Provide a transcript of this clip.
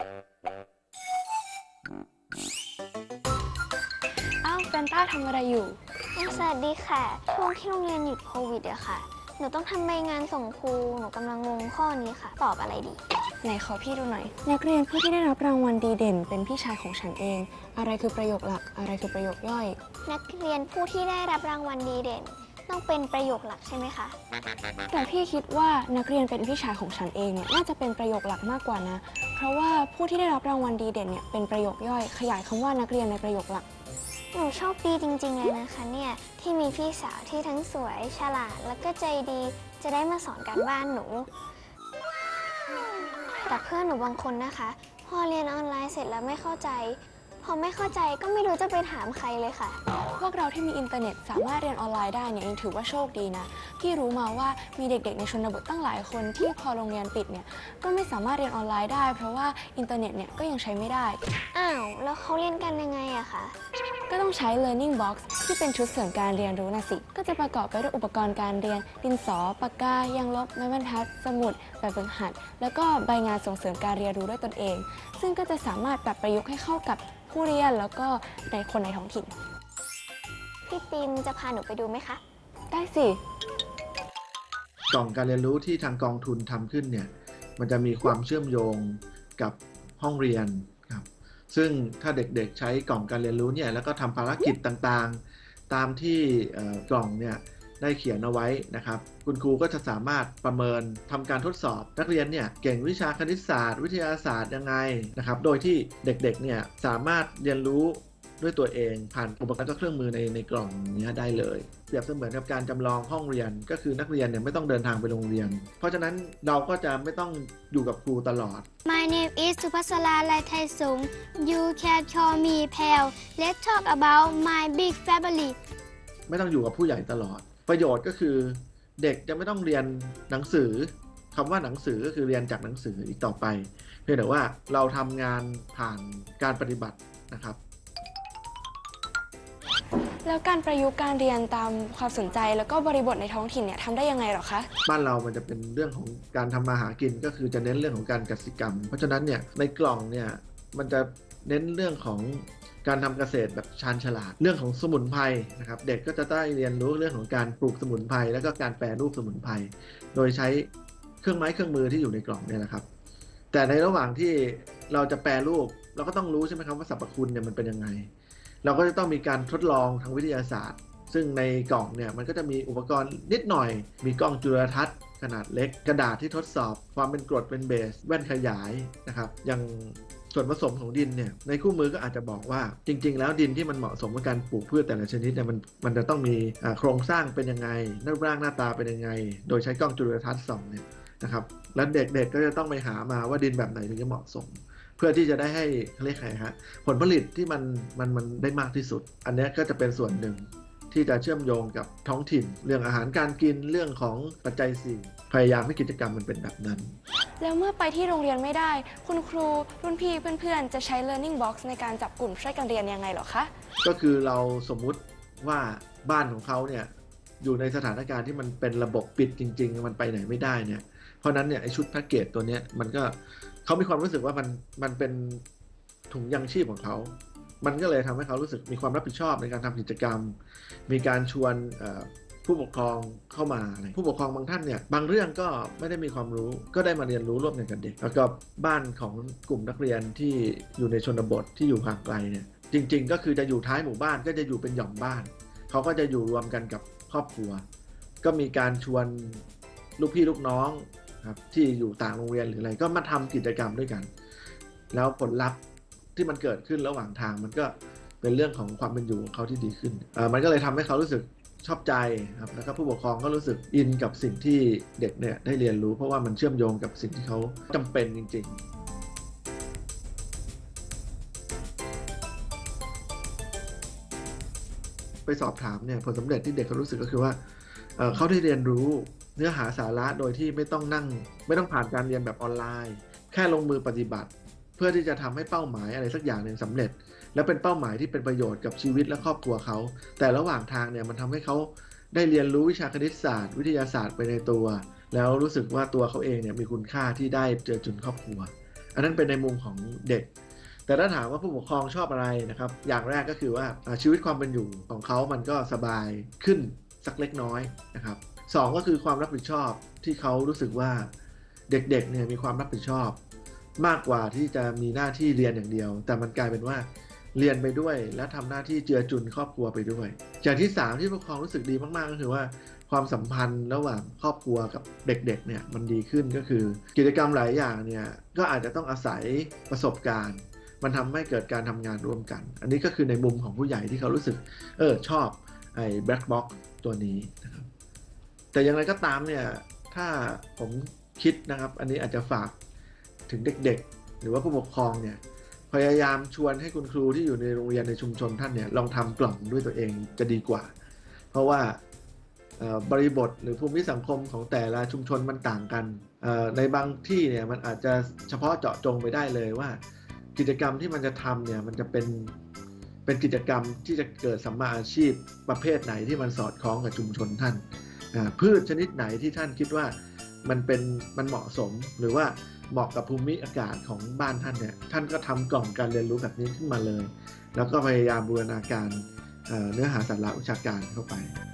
อ้าวแฟนต้าทำอะไรอยู่สวัสดีค่ะช่วงที่โรงเรียนหยุดโควิดอะค่ะหนูต้องทำใบงานส่งครูหนูกำลังงงข้อนี้ค่ะตอบอะไรดีไหนขอพี่ดูหน่อยนักเรียนผู้ที่ได้รับรางวัลดีเด่นเป็นพี่ชายของฉันเองอะไรคือประโยคหลักอะไรคือประโยคย่อยนักเรียนผู้ที่ได้รับรางวัลดีเด่นต้องเป็นประโยคหลักใช่ไหมคะแต่พี่คิดว่านักเรียนเป็นพี่ชายของฉันเองเนี่ยน่าจะเป็นประโยคหลักมากกว่านะเพราะว่าผู้ที่ได้รับรางวัลดีเด่นเนี่ยเป็นประโยคย่อยขยายคำว่านักเรียนในประโยคหลักหนูโชคดีจริงๆเลยนะคะเนี่ยที่มีพี่สาวที่ทั้งสวยฉลาดแล้วก็ใจดีจะได้มาสอนการบ้านหนูแต่เพื่อนหนูบางคนนะคะพอเรียนออนไลน์เสร็จแล้วไม่เข้าใจพอไม่เข้าใจก็ไม่รู้จะไปถามใครเลยค่ะพวกเราที่มีอินเทอร์เน็ตสามารถเรียนออนไลน์ได้เนี่ยยังถือว่าโชคดีนะพี่รู้มาว่ามีเด็กๆในชนบทตั้งหลายคนที่พอโรงเรียนปิดเนี่ยก็ไม่สามารถเรียนออนไลน์ได้เพราะว่าอินเทอร์เน็ตเนี่ยก็ยังใช้ไม่ได้อ้าวแล้วเขาเรียนกันยังไงอะคะก็ต้องใช้ learning box ที่เป็นชุดเสริมการเรียนรู้นะสิก็จะประกอบไปด้วยอุปกรณ์การเรียนดินสอปากกายางลบไม้บรรทัดสมุดแบบฝึกหัดแล้วก็ใบงานส่งเสริมการเรียนรู้ด้วยตนเองซึ่งก็จะสามารถปรับประยุกต์ให้เข้ากับผู้เรียนแล้วก็ในคนในท้องถิ่นพี่ปิมจะพาหนูไปดูไหมคะได้สิกล่องการเรียนรู้ที่ทางกองทุนทำขึ้นเนี่ยมันจะมีความเชื่อมโยงกับห้องเรียนครับซึ่งถ้าเด็กๆใช้กล่องการเรียนรู้เนี่ยแล้วก็ทำภารกิจต่างๆตามที่กล่องเนี่ยได้เขียนเอาไว้นะครับคุณครูก็จะสามารถประเมินทำการทดสอบนักเรียนเนี่ยเก่งวิชาคณิตศาสตร์วิทยาศาสตร์ยังไงนะครับโดยที่เด็กๆเนี่ยสามารถเรียนรู้ด้วยตัวเองผ่านอุปกรณ์และเครื่องมือในกล่องนี้ได้เลยเปรียบเสมือนกับการจำลองห้องเรียนก็คือนักเรียนเนี่ยไม่ต้องเดินทางไปโรงเรียนเพราะฉะนั้นเราก็จะไม่ต้องอยู่กับครูตลอด My name is Supasala Laitaisung You can call me Pal Let's talk about my big family ไม่ต้องอยู่กับผู้ใหญ่ตลอดประโยชน์ก็คือเด็กจะไม่ต้องเรียนหนังสือคำว่าหนังสือก็คือเรียนจากหนังสืออีกต่อไปเพียงแต่ว่าเราทำงานผ่านการปฏิบัตินะครับแล้วการประยุกต์การเรียนตามความสนใจแล้วก็บริบทในท้องถิ่นเนี่ยทำได้ยังไงหรอคะบ้านเรามันจะเป็นเรื่องของการทำมาหากินก็คือจะเน้นเรื่องของการกสิกรรมเพราะฉะนั้นเนี่ยในกล่องเนี่ยมันจะเน้นเรื่องของการทำเกษตรแบบชาญฉลาดเรื่องของสมุนไพรนะครับเด็กก็จะได้เรียนรู้เรื่องของการปลูกสมุนไพรแล้วก็การแปรรูปสมุนไพรโดยใช้เครื่องไม้เครื่องมือที่อยู่ในกล่องเนี่ยนะครับแต่ในระหว่างที่เราจะแปรรูปเราก็ต้องรู้ใช่ไหมครับว่าสรรพคุณเนี่ยมันเป็นยังไงเราก็จะต้องมีการทดลองทางวิทยาศาสตร์ซึ่งในกล่องเนี่ยมันก็จะมีอุปกรณ์นิดหน่อยมีกล้องจุลทรรศน์ขนาดเล็กกระดาษที่ทดสอบความเป็นกรดเป็นเบสแว่นขยายนะครับอย่างส่วนผสมของดินเนี่ยในคู่มือก็อาจจะบอกว่าจริงๆแล้วดินที่มันเหมาะสมกับการปลูกพืชแต่ละชนิดเนี่ยมันจะต้องมีโครงสร้างเป็นยังไงรูปร่างหน้าตาเป็นยังไงโดยใช้กล้องจุลทรรศน์ส่องเนี่ยนะครับแล้วเด็กๆก็จะต้องไปหามาว่าดินแบบไหนถึงจะเหมาะสมเพื่อที่จะได้ให้เรียกไงฮะผลผลิตที่มันได้มากที่สุดอันนี้ก็จะเป็นส่วนหนึ่งที่จะเชื่อมโยงกับท้องถิ่นเรื่องอาหารการกินเรื่องของปัจจัยสี่พยายามให้กิจกรรมมันเป็นแบบนั้นแล้วเมื่อไปที่โรงเรียนไม่ได้คุณครูรุ่นพี่เพื่อนๆจะใช้ learning box ในการจับกลุ่มช่วยกันเรียนยังไงหรอคะก็คือเราสมมุติว่าบ้านของเขาเนี่ยอยู่ในสถานการณ์ที่มันเป็นระบบปิดจริงๆมันไปไหนไม่ได้เนี่ยเพราะนั้นเนี่ยไอชุดแพ็กเกจตัวนี้มันก็เขามีความรู้สึกว่ามันเป็นถุงยังชีพของเขามันก็เลยทำให้เขารู้สึกมีความรับผิดชอบในการทำกิจกรรมมีการชวนผู้ปกครองเข้ามาผู้ปกครองบางท่านเนี่ยบางเรื่องก็ไม่ได้มีความรู้ก็ได้มาเรียนรู้ร่วมกันกับเด็กแล้วก็บ้านของกลุ่มนักเรียนที่อยู่ในชนบทที่อยู่ห่างไกลเนี่ยจริงๆก็คือจะอยู่ท้ายหมู่บ้านก็จะอยู่เป็นหย่อมบ้านเขาก็จะอยู่รวมกันกับครอบครัวก็มีการชวนลูกพี่ลูกน้องครับที่อยู่ต่างโรงเรียนหรืออะไรก็มาทำกิจกรรมด้วยกันแล้วผลลัพธ์ที่มันเกิดขึ้นระหว่างทางมันก็เป็นเรื่องของความเป็นอยู่ของเขาที่ดีขึ้นมันก็เลยทำให้เขารู้สึกชอบใจครับแล้วก็ผู้ปกครองก็รู้สึกอินกับสิ่งที่เด็กเนี่ยได้เรียนรู้เพราะว่ามันเชื่อมโยงกับสิ่งที่เขาจำเป็นจริงๆไปสอบถามเนี่ยผลสำเร็จที่เด็กเขารู้สึกก็คือว่าเขาได้เรียนรู้เนื้อหาสาระโดยที่ไม่ต้องผ่านการเรียนแบบออนไลน์แค่ลงมือปฏิบัติเพื่อที่จะทำให้เป้าหมายอะไรสักอย่างหนึ่งสำเร็จและเป็นเป้าหมายที่เป็นประโยชน์กับชีวิตและครอบครัวเขาแต่ระหว่างทางเนี่ยมันทำให้เขาได้เรียนรู้วิชาคณิตศาสตร์วิทยาศาสตร์ไปในตัวแล้วรู้สึกว่าตัวเขาเองเนี่ยมีคุณค่าที่ได้เจอจุนครอบครัวอันนั้นเป็นในมุมของเด็ก แต่ถ้าถามว่าผู้ปกครองชอบอะไรนะครับอย่างแรกก็คือว่าชีวิตความเป็นอยู่ของเขามันก็สบายขึ้นสักเล็กน้อยนะครับสองก็คือความรับผิดชอบที่เขารู้สึกว่าเด็กๆเนี่ยมีความรับผิดชอบมากกว่าที่จะมีหน้าที่เรียนอย่างเดียวแต่มันกลายเป็นว่าเรียนไปด้วยและทำหน้าที่เจือจุนครอบครัวไปด้วยอย่างที่3ที่ผู้ปกครองรู้สึกดีมากๆก็คือว่าความสัมพันธ์ระหว่างครอบครัวกับเด็กๆเนี่ยมันดีขึ้นก็คือกิจกรรมหลายอย่างเนี่ยก็อาจจะต้องอาศัยประสบการณ์มันทำให้เกิดการทำงานร่วมกันอันนี้ก็คือในมุมของผู้ใหญ่ที่เขารู้สึกชอบไอ้ Black Box ตัวนี้นะครับแต่อย่างไรก็ตามเนี่ยถ้าผมคิดนะครับอันนี้อาจจะฝากถึงเด็กๆหรือว่าผู้ปกครองเนี่ยพยายามชวนให้คุณครูที่อยู่ในโรงเรียนในชุมชนท่านเนี่ยลองทำกล่องด้วยตัวเองจะดีกว่าเพราะว่าบริบทหรือภูมิสังคมของแต่ละชุมชนมันต่างกันในบางที่เนี่ยมันอาจจะเฉพาะเจาะจงไปได้เลยว่ากิจกรรมที่มันจะทำเนี่ยมันจะเป็นกิจกรรมที่จะเกิดสัมมาอาชีพประเภทไหนที่มันสอดคล้องกับชุมชนท่านพืชชนิดไหนที่ท่านคิดว่ามันเหมาะสมหรือว่าเหมาะกับภูมิอากาศของบ้านท่านเนี่ยท่านก็ทำกล่องการเรียนรู้แบบนี้ขึ้นมาเลยแล้วก็พยายามบูรณาการเนื้อหาสาระวิชาการเข้าไป